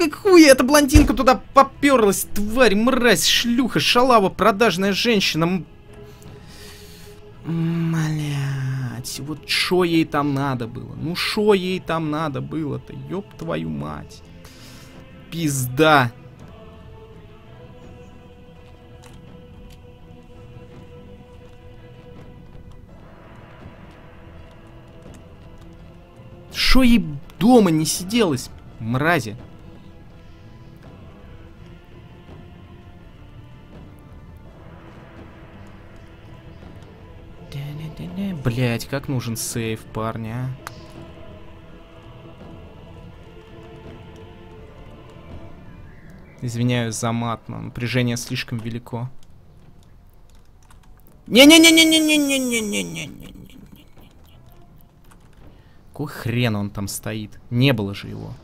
Какую эта блондинка туда поперлась, тварь, мразь, шлюха, шалава, продажная женщина. Блять, вот шо ей там надо было? Ну шо ей там надо было-то? Ёб твою мать. Пизда. Шо ей дома не сиделось, мрази? Блять, как нужен сейв, парни, а? Извиняюсь за мат, но напряжение слишком велико. Не-не-не-не-не-не-не-не-не-не-не-не. Какой хрен он там стоит? Не было же его.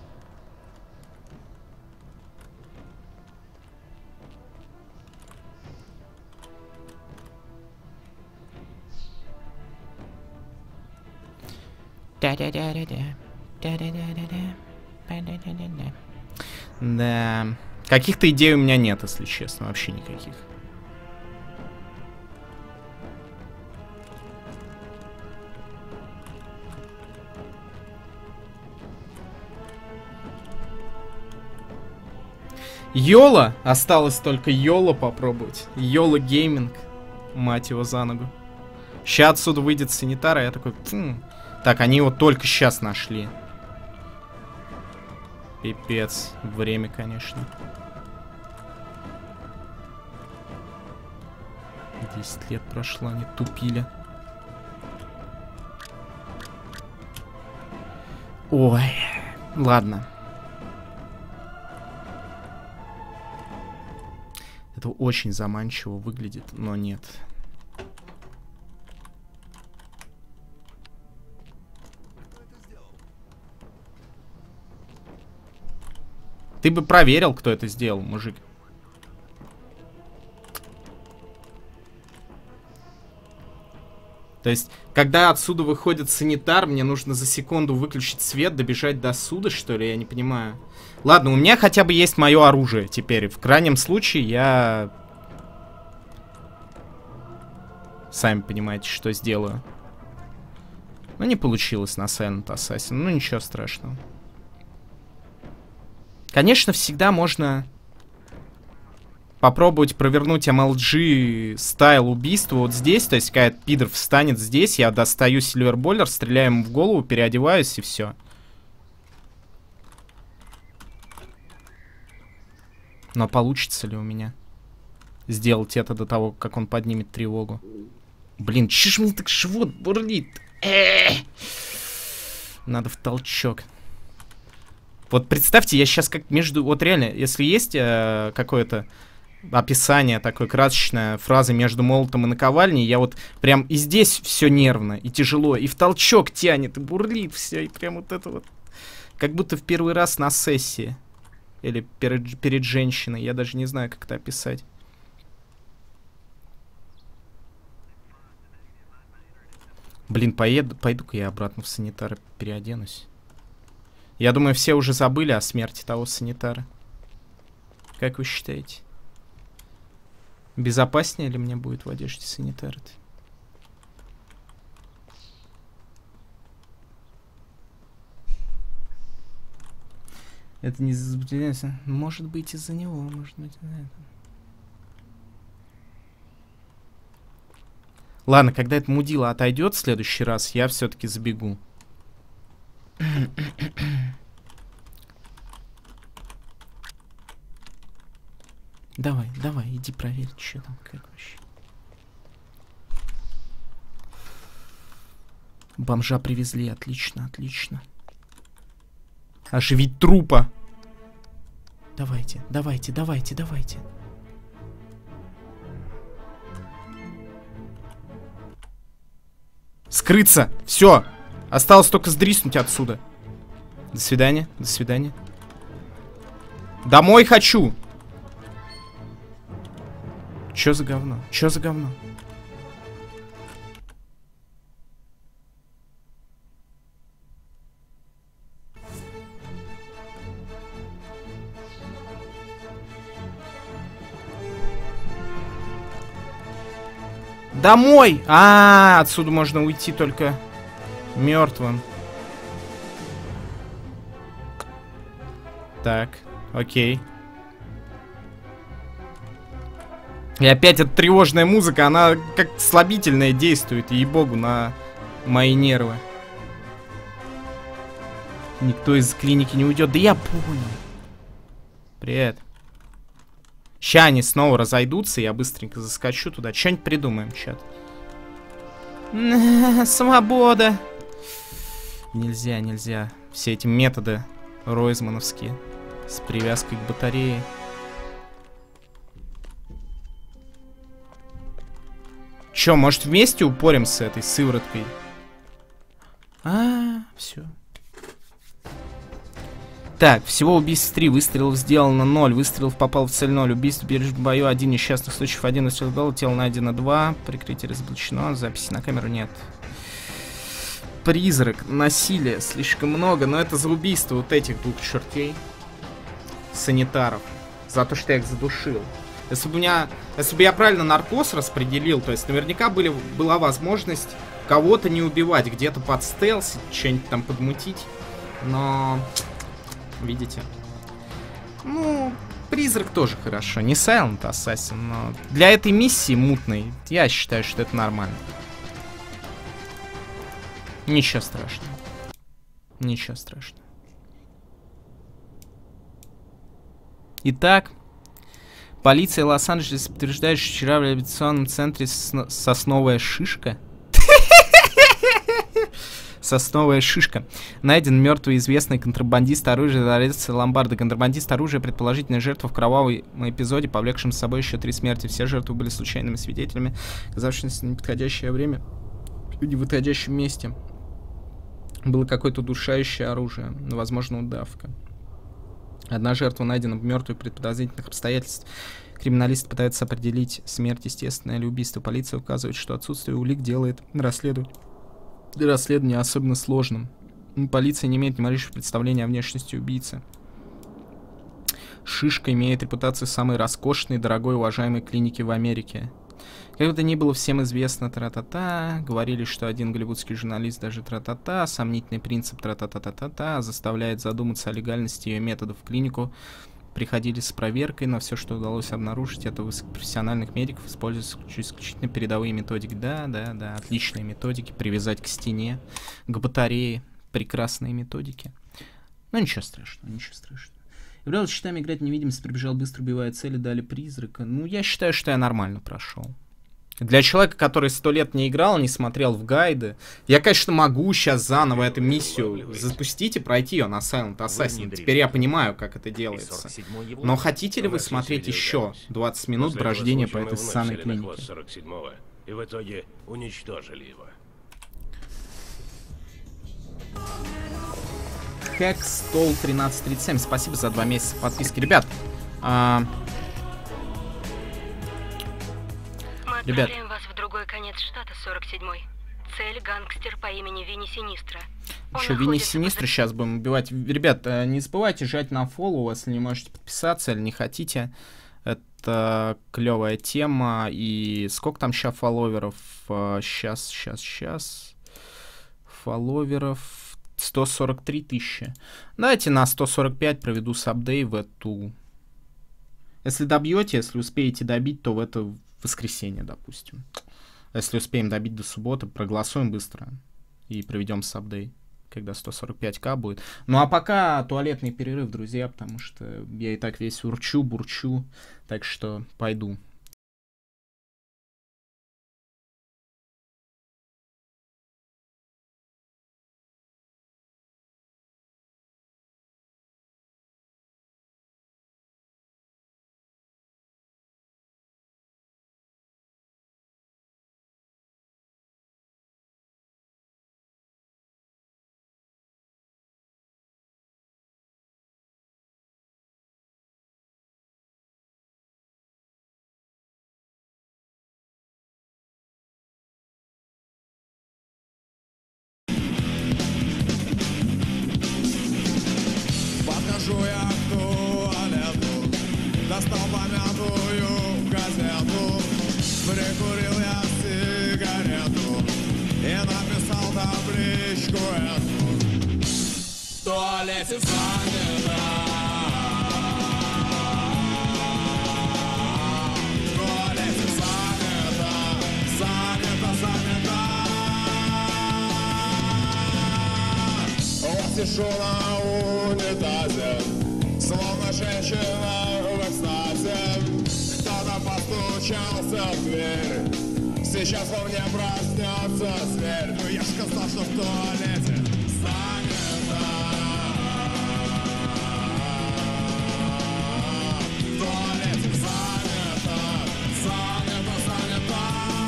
Да. Каких-то идей у меня нет, если честно. Вообще никаких. Йола? Осталось только Йола попробовать. Йола гейминг. Мать его за ногу. Сейчас отсюда выйдет санитар, а я такой... Так, они его только сейчас нашли. Пипец. Время, конечно. 10 лет прошло, они тупили. Ой. Ладно. Это очень заманчиво выглядит, но нет. Ты бы проверил, кто это сделал, мужик. То есть, когда отсюда выходит санитар, мне нужно за секунду выключить свет, добежать до суда, что ли? Я не понимаю. Ладно, у меня хотя бы есть мое оружие теперь. В крайнем случае я... Сами понимаете, что сделаю. Ну, не получилось на Silent Assassin. Ну, ничего страшного. Конечно, всегда можно попробовать провернуть MLG стайл убийства вот здесь. То есть, когда пидор встанет здесь, я достаю сильверболлер, стреляю ему в голову, переодеваюсь и все. Но получится ли у меня сделать это до того, как он поднимет тревогу? Блин, че ж мне так живот бурлит? Надо в толчок. Вот представьте, я сейчас как между... Вот реально, если есть какое-то описание, такое красочная фраза между молотом и наковальней, я вот прям и здесь все нервно, и тяжело, и в толчок тянет, и бурлит все, и прям вот это вот. Как будто в первый раз на сессии. Или перед женщиной, я даже не знаю, как это описать. Блин, пойду-ка я обратно в санитара переоденусь. Я думаю, все уже забыли о смерти того санитара. Как вы считаете? Безопаснее ли мне будет в одежде санитара-то? Это не из-за... Может быть, из-за него, может быть, из-за этого. Ладно, когда это мудила отойдет в следующий раз, я все-таки забегу. Давай, давай, иди проверь, что там, как вообще. Бомжа привезли, отлично, отлично. Оживить трупа. Давайте, давайте, давайте, давайте. Скрыться! Все! Осталось только сдриснуть отсюда. До свидания, до свидания. Домой хочу! Чё за говно? Чё за говно? Домой! Отсюда можно уйти только мертвым. Так, окей. И опять эта тревожная музыка, она как слабительная действует, ей-богу, на мои нервы. Никто из клиники не уйдет. Да я понял. Привет. Ща они снова разойдутся, я быстренько заскочу туда. Что-нибудь придумаем, чат. Свобода. Нельзя, нельзя. Все эти методы ройзмановские с привязкой к батарее. Чё, может вместе упорим с этой сывороткой? Все. Так, всего убийств 3, выстрелов сделано 0, выстрелов попал в цель 0, убийств в бою 1, несчастных случаев 1, выстрел голова, тело найдено 2, прикрытие разоблачено, записи на камеру нет. Призрак, насилие слишком много, но это за убийство вот этих двух чертей. Санитаров. За то, что я их задушил. Если бы я правильно наркоз распределил, то есть наверняка была возможность кого-то не убивать, где-то подстелсить, что-нибудь там подмутить, но... Видите? Ну, призрак тоже хорошо. Не Silent Assassin, но для этой миссии мутной я считаю, что это нормально. Ничего страшного. Ничего страшного. Итак, полиция Лос-Анджелеса подтверждает, что вчера в реабилитационном центре Сосновая Шишка. Сосновая Шишка. Найден мертвый известный контрабандист оружия Лоренцо Ломбардо. Контрабандист оружия, предположительная жертва в кровавом эпизоде, повлекшем с собой еще 3 смерти. Все жертвы были случайными свидетелями, оказавшимися в неподходящее время в неподходящем месте. Было какое-то удушающее оружие, возможно, удавка. Одна жертва найдена мертвой при подозрительных обстоятельствах. Криминалисты пытаются определить смерть естественное или убийство. Полиция указывает, что отсутствие улик делает расследование особенно сложным. Полиция не имеет ни малейшего представления о внешности убийцы. Шишка имеет репутацию самой роскошной, дорогой, уважаемой клиники в Америке. Как бы то ни было, всем известно тра-та-та. Говорили, что один голливудский журналист даже тра-та-та. Сомнительный принцип тра-та-та-та-та-та заставляет задуматься о легальности ее методов в клинику. Приходили с проверкой, но все, что удалось обнаружить, это высокопрофессиональных медиков используют исключительно передовые методики. Да, отличные методики. Привязать к стене, к батарее. Прекрасные методики. Но ничего страшного, ничего страшного. Являлся счетами играть невидимость, прибежал быстро, убивая цели, дали призрака. Ну, я считаю, что я нормально прошел. Для человека, который 100 лет не играл, не смотрел в гайды, я, конечно, могу сейчас заново эту миссию запустить и пройти ее на Silent Assassin. Теперь я понимаю, как это делается. Но хотите ли вы смотреть еще 20 минут брождения по этой ссаной клинике? И в итоге уничтожили его. Hex Stall 1337, спасибо за 2 месяца подписки. Ребят, Мы отправляем вас в другой конец штата, 47-й. Цель — гангстер по имени Винни Синистра. Еще Винни Синистра сейчас будем убивать. Ребят, не забывайте жать на фоллоу, если не можете подписаться или не хотите. Это клевая тема. И сколько там сейчас фолловеров? Сейчас. Фолловеров 143 тысячи. Давайте на 145 проведу сабдей в эту. Если добьете, если успеете добить, то в это воскресенье, допустим. Если успеем добить до субботы, проголосуем быстро и проведем сабдей, когда 145к будет. Ну а пока туалетный перерыв, друзья, потому что я и так весь урчу-бурчу, так что пойду. табличку эту. В туалете занято. В туалете занято. Занято, занято. Вот сижу на унитазе, словно женщина в экстазе. Кто-то постучался в дверь. Сейчас во мне проснется зверь. Ну я ж сказал, что в туалете занято. В туалете занято. Занято, занято.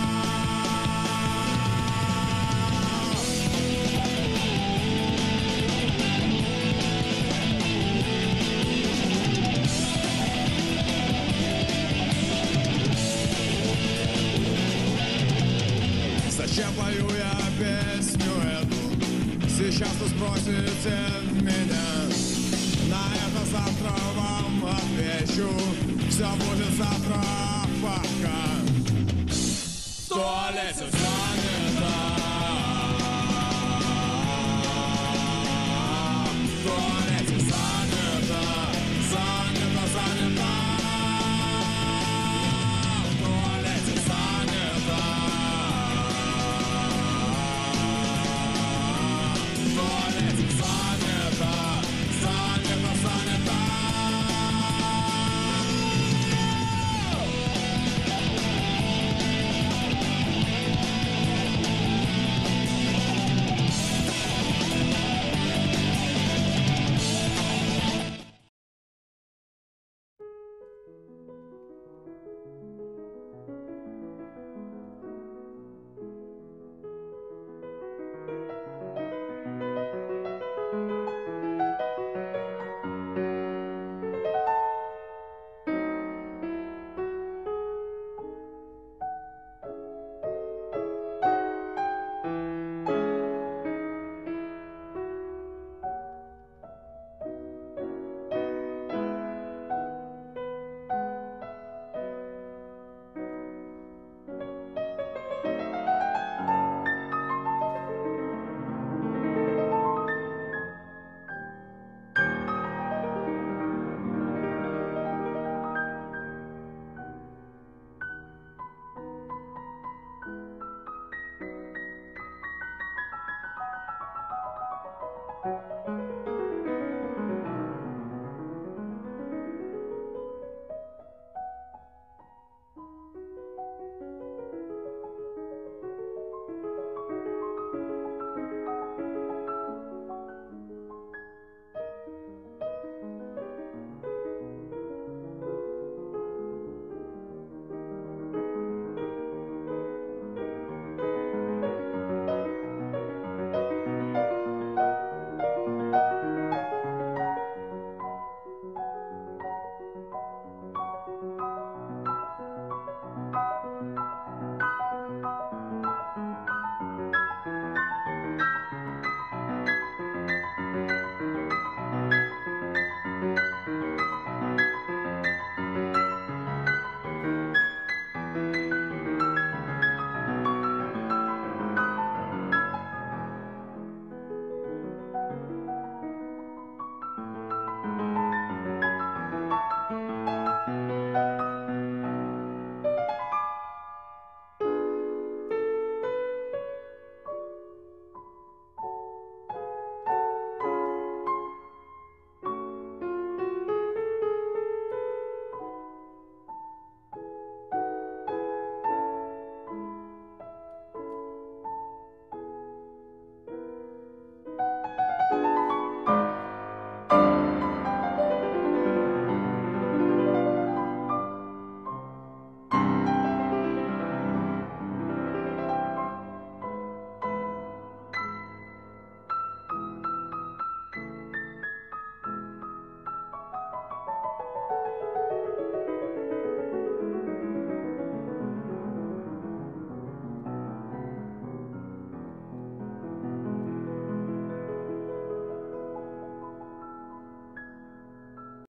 Зачем пою я песню эту? Сейчас вы спросите меня. На это завтра вам отвечу. Все будет завтра пока. В туалете